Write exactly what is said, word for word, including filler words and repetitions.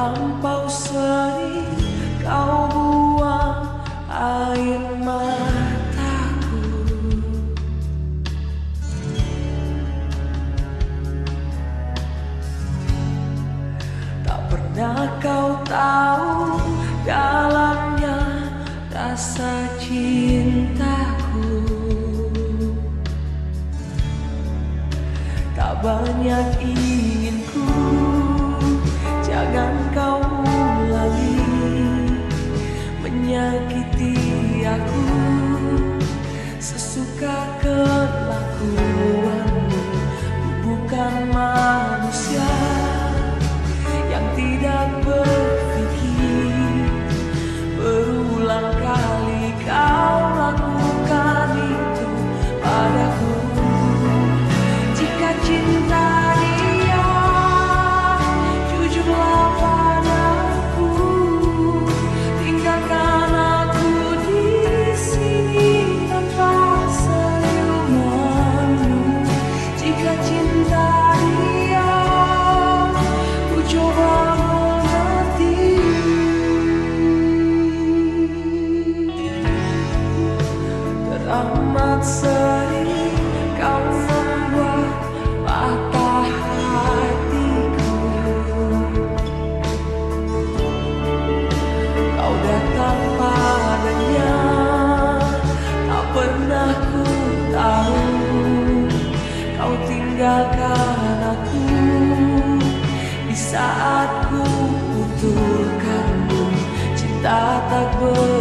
Terlampau sering kau buang air mataku. Tak pernah kau tahu dalamnya rasa cintaku. Tak banyak inginku, jangan kau ulangi menyakiti aku. Sesuka kelakuanmu, bukan manusia yang tidak berpikir. Berulang kali kau lakukan itu padaku. Jika cinta dia, jujurlah padaku. Tinggalkan aku di sini tanpa senyumanmu. Jika cinta dia, ku coba mengerti. Teramat sering kau membuat patah hatiku. Kau datang padanya, tak pernah ku tahu. Kau tinggalkan aku di saat ku butuhkanmu. Cinta tak ber